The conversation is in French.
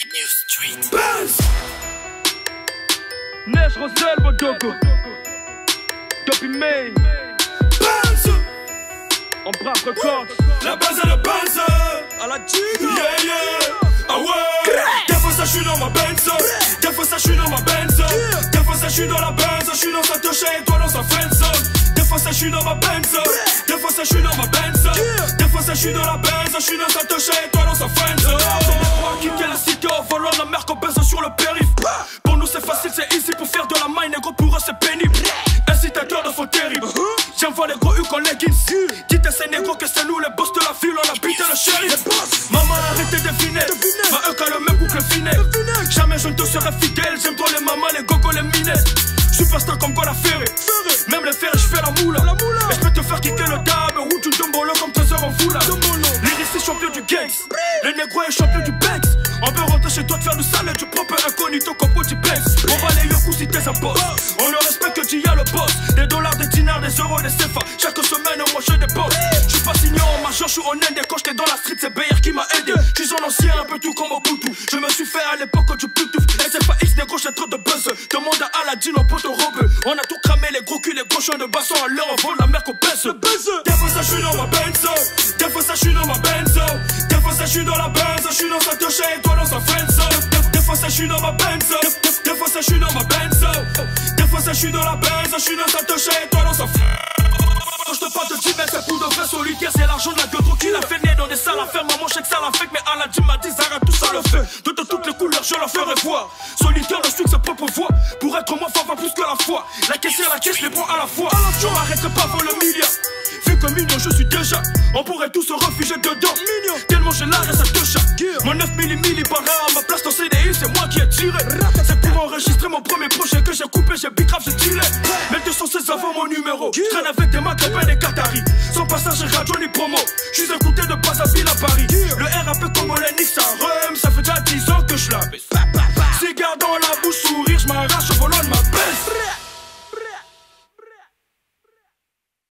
New Street Benz Nesh Rosel Bodogo Copy May Benz En Brave Records. La base est le Benz À la Gina. Yeah yeah Ah ouais. Des fois ça j'suis dans ma Benz. Des fois ça j'suis dans ma Benz. Des fois ça j'suis dans la Benz. J'suis dans sa touche et toi dans sa friendzone. Des fois ça j'suis dans ma Benz. Des fois ça j'suis dans ma Benz. Des fois ça j'suis dans la Benz. J'suis dans sa touche et toi dans sa friendzone. On quitter la cité en volant la mer qu'on baise sur le périph'. Pour nous c'est facile, c'est easy. Pour faire de la main, négro pour eux c'est pénible. Incitateur de faux terrible. J'envoie les gros hucs en leggings. Dites à ces négros que c'est nous les boss de la ville. On a buté le shérif. Maman arrêtez de deviner. Ma eux a le même boucle finet. Jamais je ne te serai fidèle. J'aime trop les mamans, les gogos, les minettes. Superstar comme Gola Ferré. Même les ferrés, j'fais la moula. Et j'peux te faire quitter le dab ou du dombolo comme trésor en foula. L'iris champion du gangs. Les négros est champion du Banks. On veut rentrer chez toi te faire du sale et du propre incognito comme Petit Banks. On va les yokus si t'es un boss. On ne respecte que Dia le boss. Des dollars, des dinars, des euros, des CFA. Chaque semaine moi je dépense. J'suis pas signé en major, j'suis en Inde. Quand j'étais dans la street, c'est BR qui m'a aidé. J'suis en ancien, un peu tout comme au Bluetooth. Je me suis fait à l'époque du Bluetooth. Et c'est pas X négro, j'ai trop de buzz. Demande à Aladdin, on peut te robe. On a tout cramé, les gros culs, les cochons de basson. À l'heure, on vole la mer qu'on baisse. Des fois ça j'suis dans ma Benz. Des fois ça j'suis dans ma Benz. Des fois ça j'suis dans la Benz. J'suis dans sa touche et toi dans sa friendzone. Des fois ça j'suis dans ma Benz. Des fois ça j'suis dans ma Benz. Des fois ça j'suis dans la Benz. J'suis dans sa touche et toi dans sa Quand je te parle de 10 mètres, c'est pour de vrais solitaires. C'est l'argent de la gueule qui l'a fait naître dans des salles à faire. Maman, je sais que ça l'a fait, mais Aladdin m'a dit Zara, tout ça le fait. De toutes les couleurs, je la ferai voir. Solitaire, ne suis que sa propre voix. Pour être moi, faut pas plus que la foi. La caissière, la caisse, les points à la fois. Je m'arrêterai pas pour le milliard. Vu que mignon, je suis déjà. On pourrait tous se refuger dedans. Mignon, tellement j'ai l'art et ça te chatte. Mon 9 mm par à ma place dans CDI, c'est moi qui ai tiré. C'est pour enregistrer mon premier projet que j'ai coupé, j'ai big rap, j'ai tiré. 1216 avant mon numéro. Je traîne avec des macs, des Qataris. Sans passage radio ni promo. Je suis écouté de